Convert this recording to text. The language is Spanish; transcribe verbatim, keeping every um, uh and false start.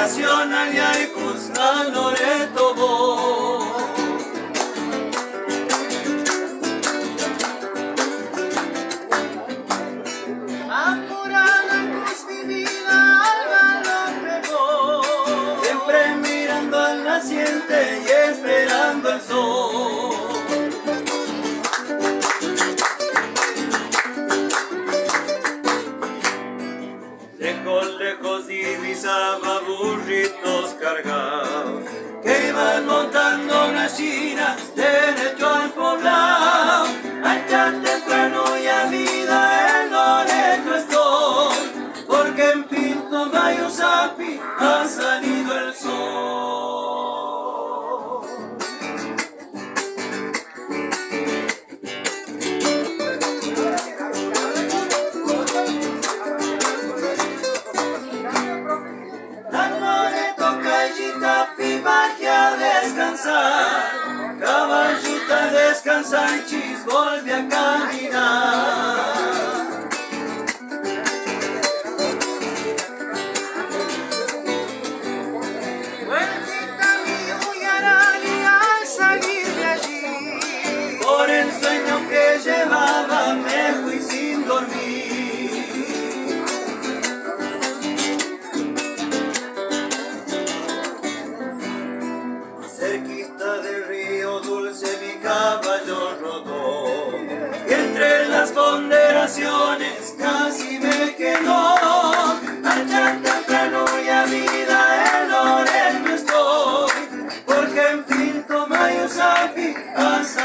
nacional y hay Cusna Loreto Bo. Apurada Cus mi vida al balón pegó, siempre mirando al naciente y esperando el sol. Lejos, lejos divisaba burritos cargados que iban montando unas chinas derecho al poblado. Allá temprano ya vida en lo lejos estoy, porque en Pinto Mayuzapi ha salido el sol. A descansar, caballita descansa y Chis vuelve a caminar. Huertita mi Uyarani al salir de allí, Por el sueño que llevaba me fui sin dormir. Cerquita del río dulce mi caballo rodó y entre las ponderaciones casi me quedó. Allá temprano ya vida en Loreto estoy, porque en Pinto Mayuzapi